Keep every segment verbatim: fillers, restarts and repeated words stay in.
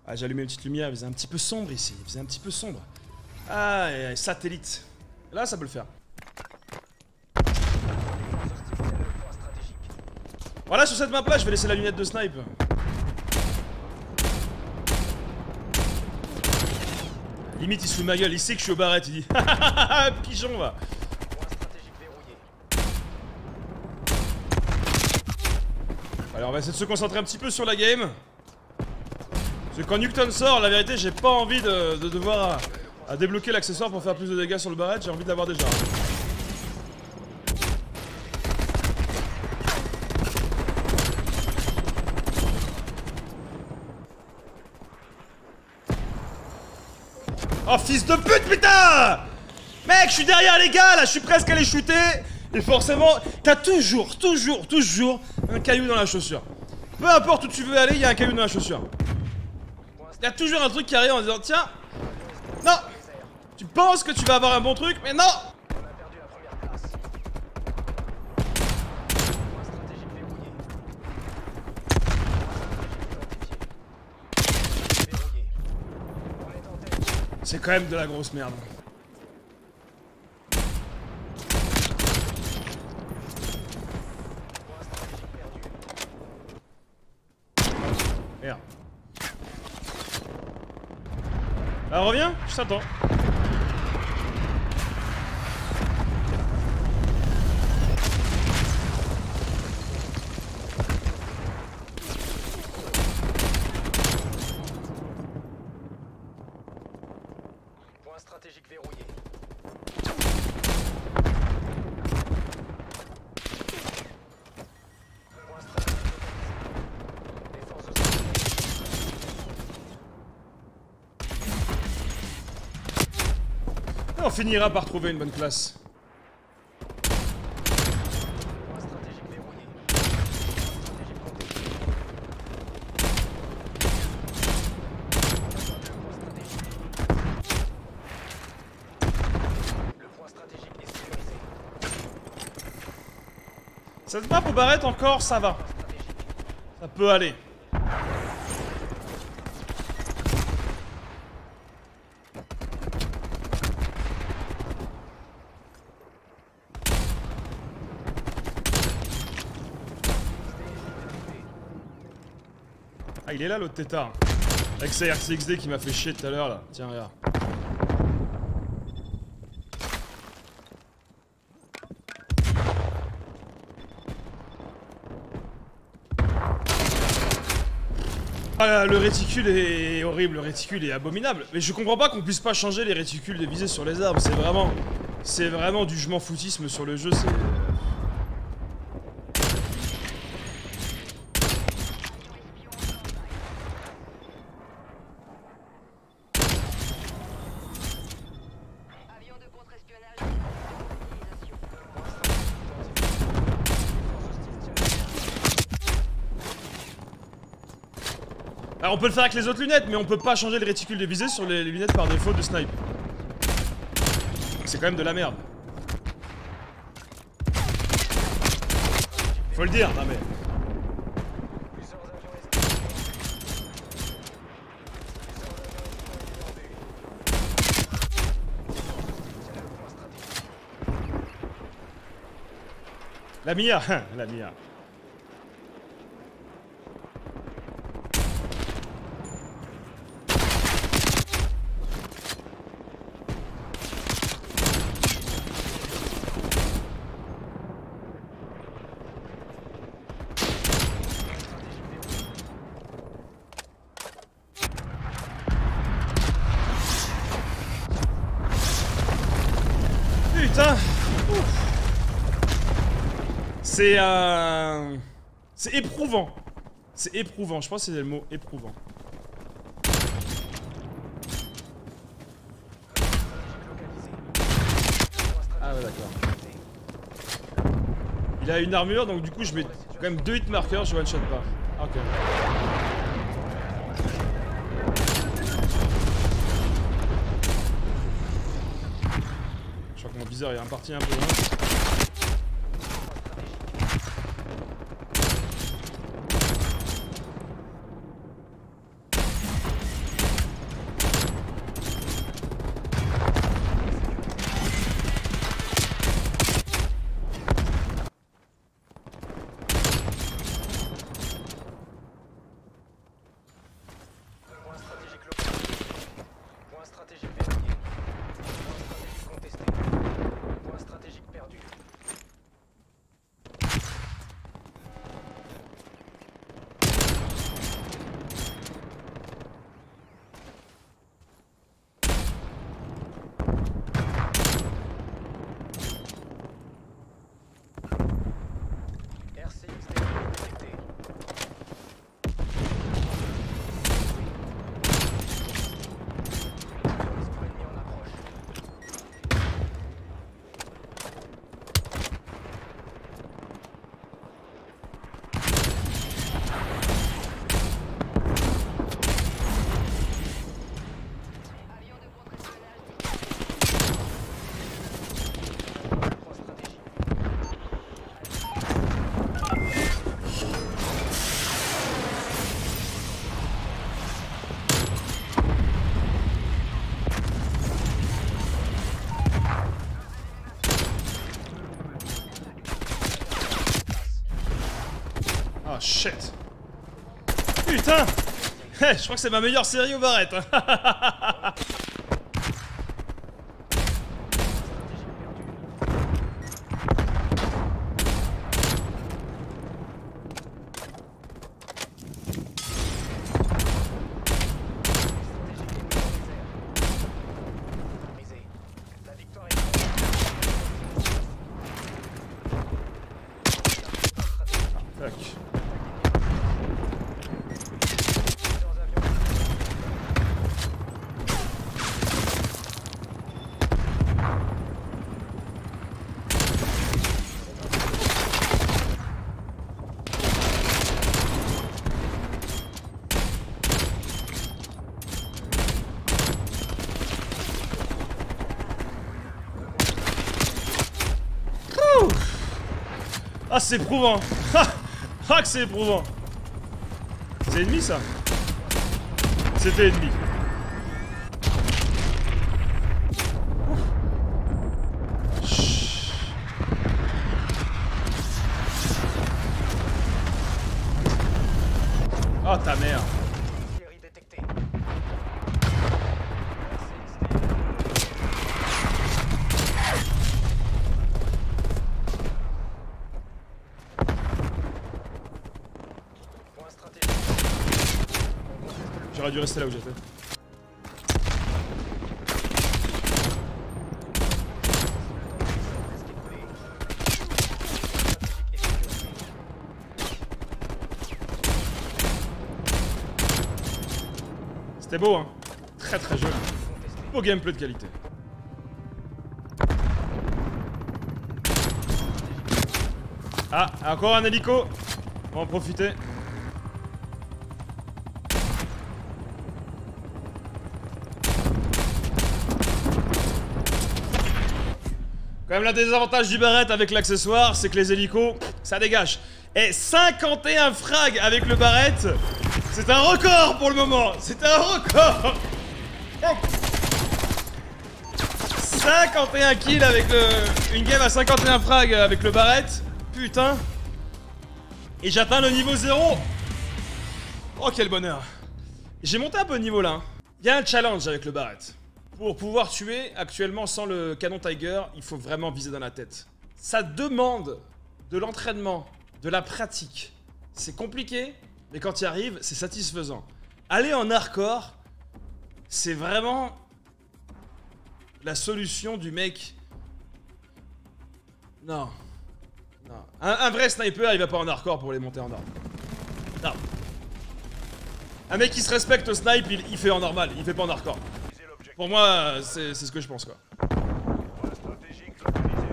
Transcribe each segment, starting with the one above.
Ah, j'ai allumé une petite lumière, il faisait un petit peu sombre ici, il faisait un petit peu sombre. Ah, et, et, satellite. Là, ça peut le faire. Voilà, sur cette map-là, je vais laisser la lunette de snipe. Limite, il se fout de ma gueule, il sait que je suis au barrette, il dit pigeon, va. Allez, on va essayer de se concentrer un petit peu sur la game. Parce que quand Newton sort, la vérité, j'ai pas envie de, de devoir à, à débloquer l'accessoire pour faire plus de dégâts sur le barrette, j'ai envie de l'avoir déjà. Oh fils de pute, putain! Mec, je suis derrière les gars là, je suis presque allé shooter. Et forcément, t'as toujours, toujours, toujours un caillou dans la chaussure. Peu importe où tu veux aller, il y a un caillou dans la chaussure. Il y a toujours un truc qui arrive en disant tiens, non, tu penses que tu vas avoir un bon truc, mais non. C'est quand même de la grosse merde. Merde. Alors reviens, je t'attends. Point stratégique verrouillé. Point stratégique localisé. Les forces Et on finira par trouver une bonne classe. Point stratégique verrouillé. Stratégique compté. Le point stratégique est sécurisé. Cette map au barrette encore, ça va. Ça peut aller. Ah, il est là l'autre tétard. Avec sa R C X D qui m'a fait chier tout à l'heure là. Tiens, regarde. Ah, le réticule est horrible, le réticule est abominable. Mais je comprends pas qu'on puisse pas changer les réticules de visée sur les armes. C'est vraiment... C'est vraiment du je m'en foutisme sur le jeu, c'est... Alors on peut le faire avec les autres lunettes, mais on peut pas changer le réticule de visée sur les lunettes par défaut de snipe. C'est quand même de la merde. Faut le dire, non mais... La Mia, la Mia. Putain. C'est euh... C'est éprouvant. C'est éprouvant, je pense que c'est le mot éprouvant. Ah ouais d'accord. Il a une armure donc du coup je mets quand même deux hit markers, je one shot pas. Ah, ok. Je crois que mon viseur est parti un peu loin. shit. Putain. Hey, je crois que c'est ma meilleure série au barrette. Hein. La victoire est Tac. Ah, c'est éprouvant. Ah, que c'est éprouvant. C'est ennemi, ça. C'était ennemi. Chut. Oh, ta mère. artillerie détectée. Point stratégique. J'aurais dû rester là où j'étais. C'était beau, hein. Très très joli. Beau gameplay de qualité. Ah, encore un hélico. On va en profiter. Quand même, l'un des avantages du Barrett avec l'accessoire, c'est que les hélicos, ça dégage. Et cinquante et un frags avec le Barrett, c'est un record pour le moment. C'est un record. cinquante et un kills avec le... Une game à cinquante et un frags avec le Barrett. Putain. Et j'atteins le niveau zéro. Oh, quel bonheur. J'ai monté un peu de niveau là. Il y a un challenge avec le Barrett. Pour pouvoir tuer, actuellement, sans le canon Tiger, il faut vraiment viser dans la tête. Ça demande de l'entraînement, de la pratique. C'est compliqué, mais quand il arrive, c'est satisfaisant. Aller en hardcore, c'est vraiment la solution du mec. Non. Non. Un, un vrai sniper, il va pas en hardcore pour les monter en hard. Non. Un mec qui se respecte au snipe, il, il fait en normal, il fait pas en hardcore. Pour moi, c'est ce que je pense, quoi. Point stratégique localisé.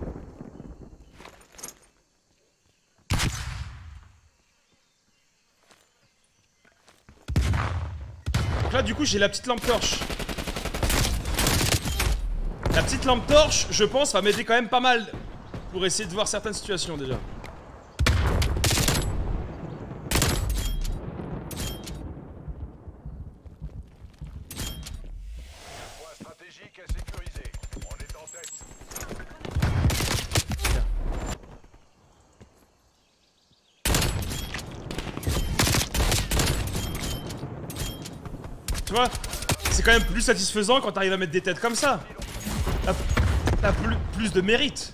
Donc là, du coup, j'ai la petite lampe torche. La petite lampe torche, je pense, va m'aider quand même pas mal pour essayer de voir certaines situations, déjà. Point stratégique à sécuriser. On est en tête. Tu vois, c'est quand même plus satisfaisant quand t'arrives à mettre des têtes comme ça. T'as t'as plus, plus de mérite.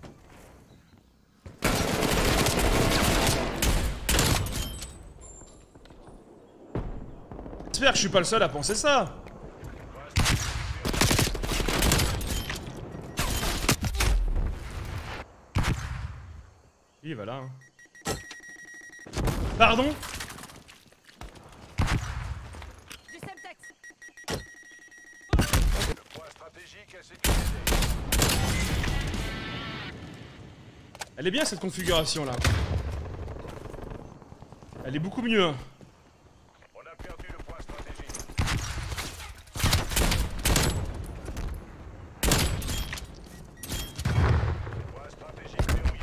J'espère que je suis pas le seul à penser ça. Oui, voilà. hein. Pardon? Du Semtex. Le point stratégique à sécuriser. Elle est bien cette configuration là. Elle est beaucoup mieux. hein. On a perdu le point stratégique. Point stratégique verrouillé.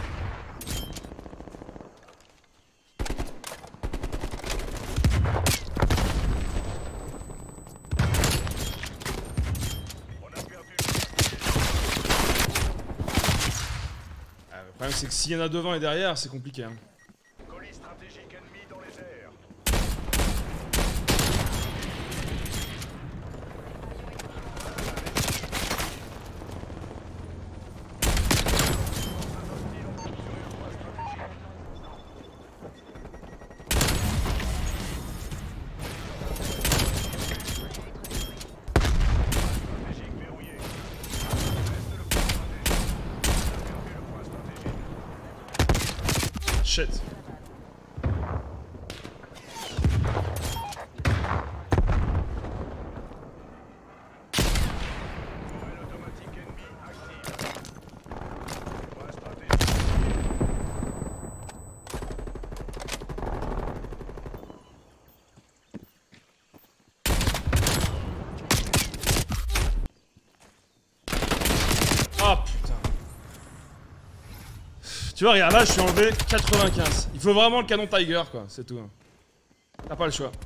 On a perdu le point stratégique. Ah, le problème c'est que s'il y en a devant et derrière, c'est compliqué. Hein. Colis stratégique ennemi dans les airs. Stratégique verrouillé. Reste le point stratégique. Perdu le point stratégique. Shit. Nouvelle automatique ennemi active. Point stratégique. Ah putain. Tu vois, regarde, là je suis enlevé quatre-vingt-quinze. Il faut vraiment le canon Tiger, quoi, c'est tout. Hein. T'as pas le choix.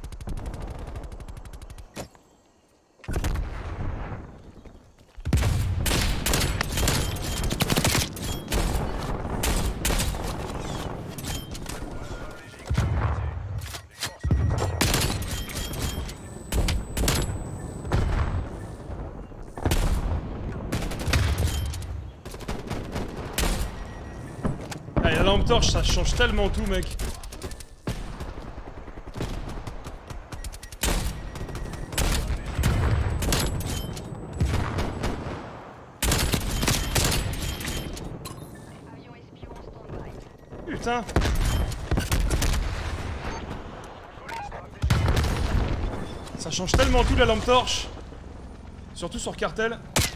Ah, et la lampe torche, ça change tellement tout, mec. Avion espion en stand-by. Putain. Ça change tellement tout la lampe torche. Surtout sur cartel.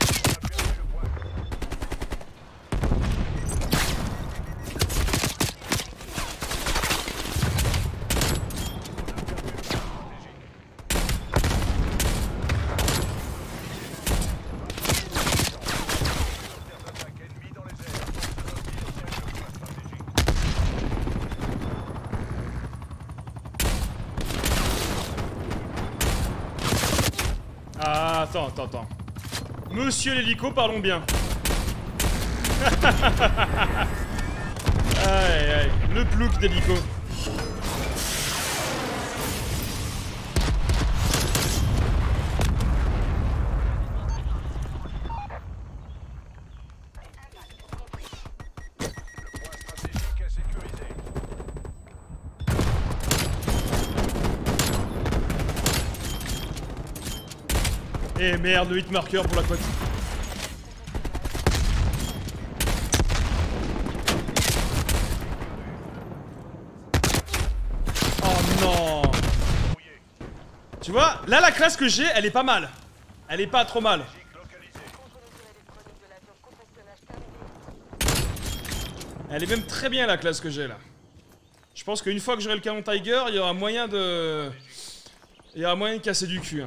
Ah, attends, attends, attends. Monsieur l'hélico, parlons bien. Aïe, aïe, le plouc d'hélico. Stratégique à sécuriser. Eh merde, le hit marker pour la côte. Oh non. Tu vois, là la classe que j'ai, elle est pas mal. Elle est pas trop mal. Localisé. Elle est même très bien la classe que j'ai là. Je pense qu'une fois que j'aurai le canon Tiger, il y aura moyen de... Il y aura moyen de casser du cul. Hein.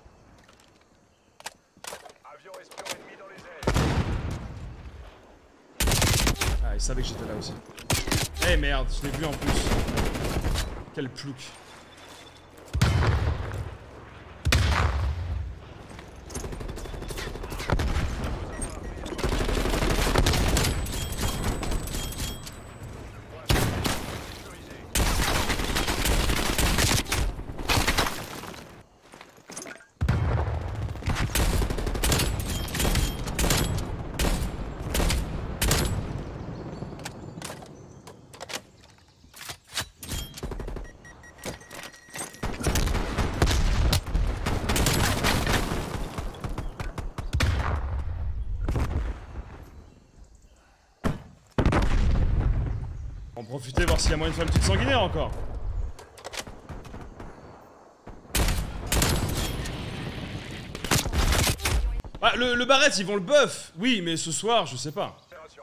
Avion espion ennemi dans les airs. Ah, il savait que j'étais là aussi. Eh merde, je l'ai vu en plus. Quel plouc. On va en profiter, voir s'il y a moyen de faire une petite sanguinaire encore. Ah, le, le barrette, ils vont le buff. Oui, mais ce soir, je sais pas. Opération.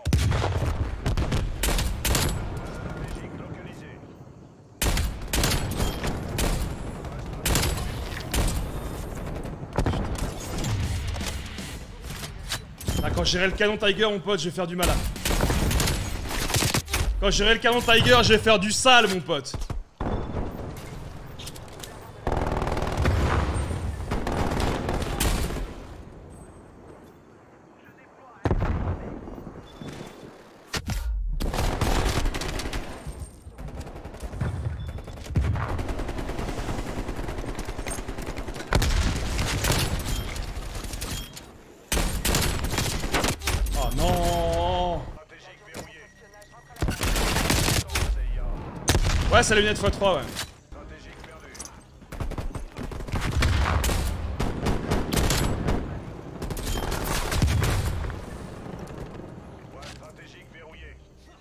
Stratégique localisé. Ah, quand j'irai le canon Tiger, mon pote, je vais faire du malin. Quand j'irai le canon Tiger, je vais faire du sale, mon pote. c'est la lunette fois trois, ouais. Stratégique perdu. Point stratégique verrouillé.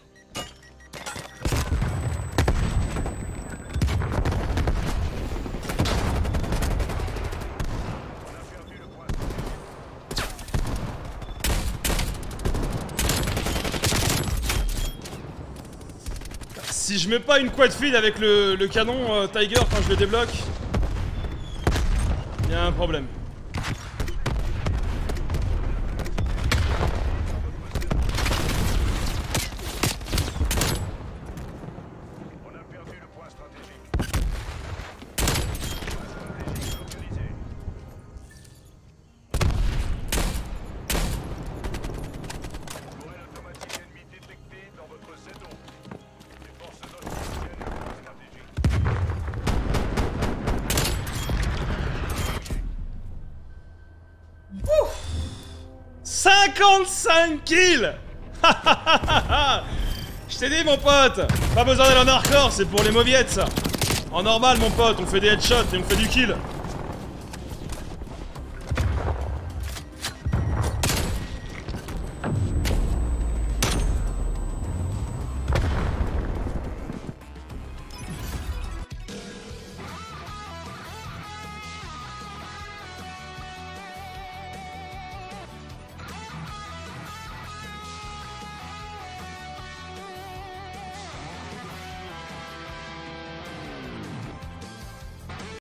On a perdu le point stratégique. Si je mets pas une quad feed avec le, le canon euh, Tiger quand je le débloque, il y a un problème. On a perdu le point stratégique. Point stratégique localisé. Tourelle automatique ennemie détectée dans votre Z O. Les forces hostiles tiennent le point stratégique. cinquante-cinq kills. Je t'ai dit mon pote, pas besoin d'aller en hardcore, c'est pour les mauviettes ça. En normal mon pote, on fait des headshots et on fait du kill.